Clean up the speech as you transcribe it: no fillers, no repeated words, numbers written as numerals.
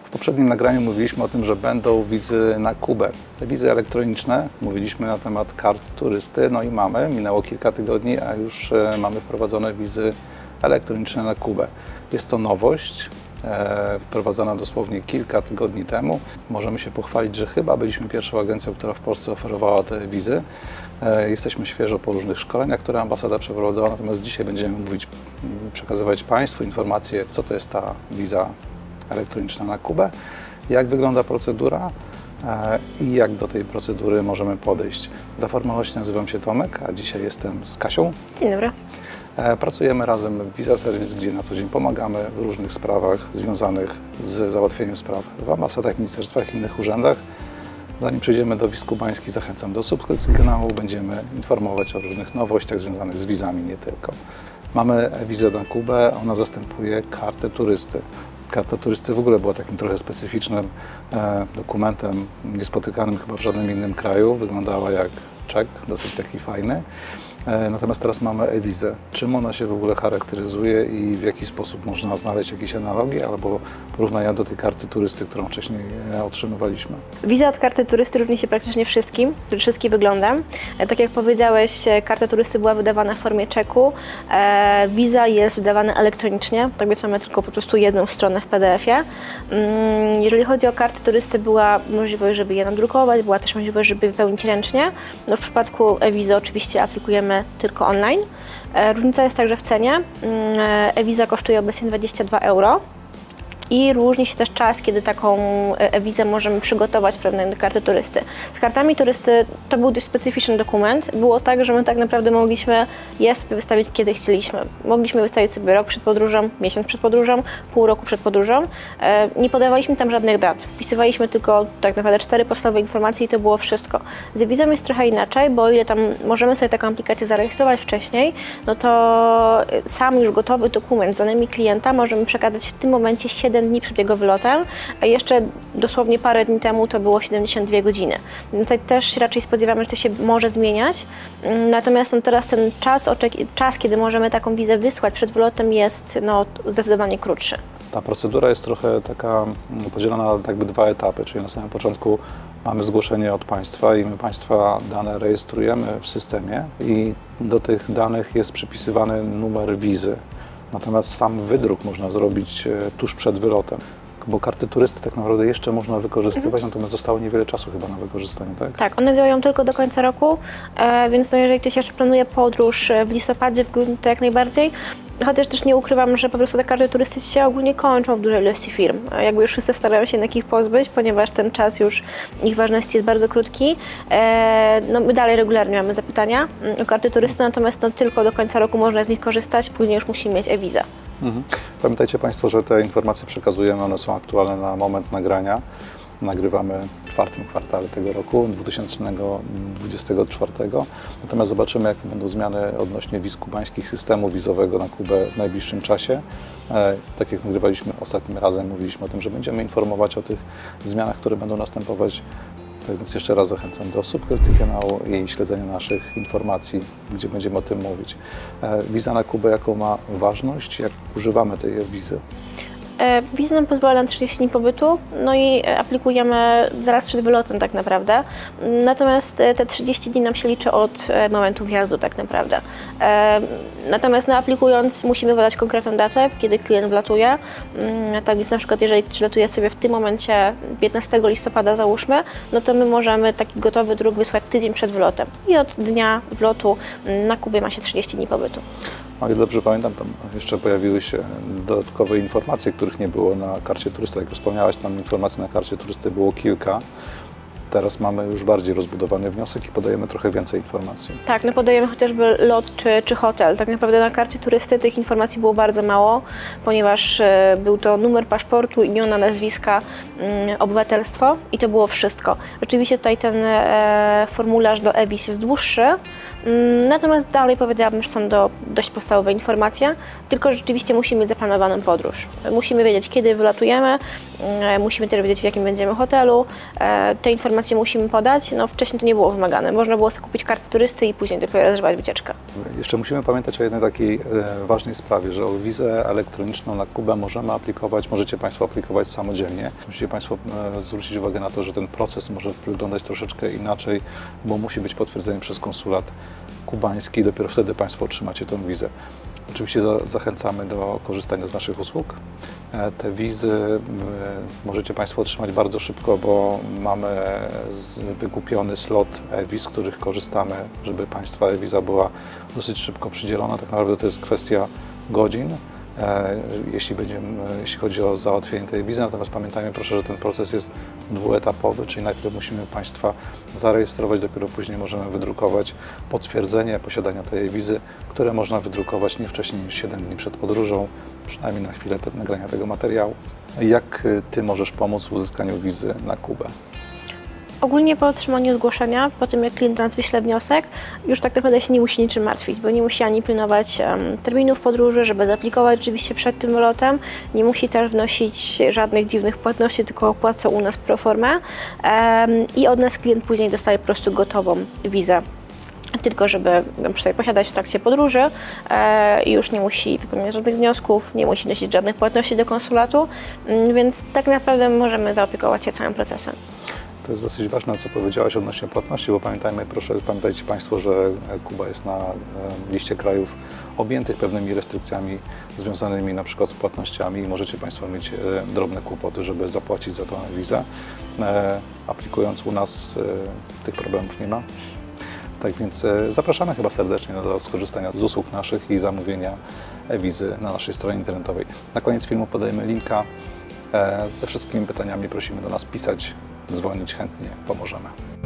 W poprzednim nagraniu mówiliśmy o tym, że będą wizy na Kubę. Te wizy elektroniczne, mówiliśmy na temat kart turysty, no i minęło kilka tygodni, a już mamy wprowadzone wizy elektroniczne na Kubę. Jest to nowość, wprowadzona dosłownie kilka tygodni temu. Możemy się pochwalić, że chyba byliśmy pierwszą agencją, która w Polsce oferowała te wizy. Jesteśmy świeżo po różnych szkoleniach, które ambasada przeprowadzała, natomiast dzisiaj będziemy przekazywać Państwu informacje, co to jest ta wiza elektroniczna na Kubę, jak wygląda procedura i jak do tej procedury możemy podejść. Dla formalności nazywam się Tomek, a dzisiaj jestem z Kasią. Dzień dobry. Pracujemy razem w Visa Service, gdzie na co dzień pomagamy w różnych sprawach związanych z załatwieniem spraw w ambasadach, ministerstwach i innych urzędach. Zanim przejdziemy do wiz kubański, zachęcam do subskrypcji kanału. Będziemy informować o różnych nowościach związanych z wizami, nie tylko. Mamy wizę na Kubę, ona zastępuje kartę turysty. Karta turysty w ogóle była takim trochę specyficznym dokumentem, niespotykanym chyba w żadnym innym kraju. Wyglądała jak czek, dosyć taki fajny. Natomiast teraz mamy e-wizę. Czym ona się w ogóle charakteryzuje i w jaki sposób można znaleźć jakieś analogie albo porównania do tej karty turysty, którą wcześniej otrzymywaliśmy? Wiza od karty turysty różni się praktycznie wszystkim względem. Tak jak powiedziałeś, karta turysty była wydawana w formie czeku. Wiza jest wydawana elektronicznie, tak więc mamy tylko po prostu jedną stronę w PDF-ie. Jeżeli chodzi o karty turysty, była możliwość, żeby je nadrukować, była też możliwość, żeby wypełnić ręcznie. No w przypadku e-wizy oczywiście aplikujemy tylko online. Różnica jest także w cenie. E-wiza kosztuje obecnie 22 € i różni się też czas, kiedy taką e-wizę możemy przygotować do karty turysty. Z kartami turysty to był dość specyficzny dokument. Było tak, że my tak naprawdę mogliśmy je sobie wystawić kiedy chcieliśmy. Mogliśmy wystawić sobie rok przed podróżą, miesiąc przed podróżą, pół roku przed podróżą. Nie podawaliśmy tam żadnych dat. Wpisywaliśmy tylko tak naprawdę 4 podstawowe informacje i to było wszystko. Z wizą jest trochę inaczej, bo o ile tam możemy sobie taką aplikację zarejestrować wcześniej, no to sam już gotowy dokument z danymi klienta możemy przekazać w tym momencie 7 dni przed jego wylotem, a jeszcze dosłownie parę dni temu to było 72 godziny. Tutaj też raczej spodziewamy, że to się może zmieniać, natomiast teraz ten czas, kiedy możemy taką wizę wysłać przed wylotem, jest zdecydowanie krótszy. Ta procedura jest trochę taka podzielona na jakby 2 etapy, czyli na samym początku mamy zgłoszenie od Państwa i my Państwa dane rejestrujemy w systemie i do tych danych jest przypisywany numer wizy. Natomiast sam wydruk można zrobić tuż przed wylotem, bo karty turysty tak naprawdę jeszcze można wykorzystywać, natomiast zostało niewiele czasu chyba na wykorzystanie, tak? Tak, one działają tylko do końca roku, więc jeżeli ktoś jeszcze planuje podróż w listopadzie, w grudniu, to jak najbardziej. Chociaż też nie ukrywam, że po prostu te karty turysty się ogólnie kończą w dużej ilości firm. Jakby już wszyscy starają się takich pozbyć, ponieważ ten czas już ich ważności jest bardzo krótki. My dalej regularnie mamy zapytania o karty turysty, natomiast tylko do końca roku można z nich korzystać, później już musimy mieć e-wizę. Pamiętajcie Państwo, że te informacje przekazujemy, one są aktualne na moment nagrania. Nagrywamy w 4. kwartale tego roku, 2024. Natomiast zobaczymy, jakie będą zmiany odnośnie wiz kubańskich, systemu wizowego na Kubę w najbliższym czasie. Tak jak nagrywaliśmy ostatnim razem, mówiliśmy o tym, że będziemy informować o tych zmianach, które będą następować. Tak więc jeszcze raz zachęcam do subskrypcji kanału i śledzenia naszych informacji, gdzie będziemy o tym mówić. Wiza na Kubę, jaką ma ważność, jak używamy tej wizy? Wiza nam pozwala na 30 dni pobytu, no i aplikujemy zaraz przed wylotem tak naprawdę. Natomiast te 30 dni nam się liczy od momentu wjazdu tak naprawdę. Natomiast aplikując musimy podać konkretną datę, kiedy klient wlatuje. Tak więc na przykład jeżeli ktoś latuje sobie w tym momencie 15 listopada załóżmy, no to my możemy taki gotowy druk wysłać tydzień przed wylotem. I od dnia wlotu na Kubie ma się 30 dni pobytu. O ile dobrze pamiętam, tam jeszcze pojawiły się dodatkowe informacje, których nie było na karcie turysty. Jak wspomniałaś, tam informacji na karcie turysty było kilka. Teraz mamy już bardziej rozbudowany wniosek i podajemy trochę więcej informacji. Tak, podajemy chociażby lot czy hotel. Tak naprawdę na karcie turysty tych informacji było bardzo mało, ponieważ był to numer paszportu, imiona, nazwiska, obywatelstwo i to było wszystko. Oczywiście tutaj ten formularz do e-wiz jest dłuższy, Natomiast dalej powiedziałabym, że są to dość podstawowe informacje, tylko rzeczywiście musimy mieć zaplanowaną podróż. Musimy wiedzieć, kiedy wylatujemy, musimy też wiedzieć, w jakim będziemy hotelu. Te informacje musimy podać. No, wcześniej to nie było wymagane. Można było sobie kupić kartę turysty i później dopiero rezerwować wycieczkę. Jeszcze musimy pamiętać o jednej takiej ważnej sprawie, że o wizę elektroniczną na Kubę możecie Państwo aplikować samodzielnie. Musicie Państwo zwrócić uwagę na to, że ten proces może wyglądać troszeczkę inaczej, bo musi być potwierdzenie przez konsulat kubański i dopiero wtedy Państwo otrzymacie tę wizę. Oczywiście zachęcamy do korzystania z naszych usług. Te wizy możecie Państwo otrzymać bardzo szybko, bo mamy wykupiony slot e-wiz, z których korzystamy, żeby Państwa e-wiza była dosyć szybko przydzielona. Tak naprawdę to jest kwestia godzin, jeśli chodzi o załatwienie tej wizy. Natomiast pamiętajmy proszę, że ten proces jest dwuetapowy, czyli najpierw musimy Państwa zarejestrować, dopiero później możemy wydrukować potwierdzenie posiadania tej wizy, które można wydrukować nie wcześniej niż 7 dni przed podróżą, przynajmniej na chwilę nagrania tego materiału. Jak Ty możesz pomóc w uzyskaniu wizy na Kubę? Ogólnie po otrzymaniu zgłoszenia, po tym jak klient nas wyśle wniosek, już tak naprawdę się nie musi niczym martwić, bo nie musi ani pilnować terminów podróży, żeby zaaplikować oczywiście przed tym lotem, nie musi też wnosić żadnych dziwnych płatności, tylko opłaca u nas pro forma i od nas klient później dostaje po prostu gotową wizę. Tylko żeby ją sobie posiadać w trakcie podróży i już nie musi wypełniać żadnych wniosków, nie musi nosić żadnych płatności do konsulatu, więc tak naprawdę możemy zaopiekować się całym procesem. To jest dosyć ważne, co powiedziałaś odnośnie płatności, bo pamiętajcie Państwo, że Kuba jest na liście krajów objętych pewnymi restrykcjami związanymi na przykład z płatnościami i możecie Państwo mieć drobne kłopoty, żeby zapłacić za tą wizę. Aplikując u nas tych problemów nie ma. Tak więc zapraszamy chyba serdecznie do skorzystania z usług naszych i zamówienia e-wizy na naszej stronie internetowej. Na koniec filmu podajemy linka. Ze wszystkimi pytaniami prosimy do nas pisać, dzwonić, chętnie pomożemy.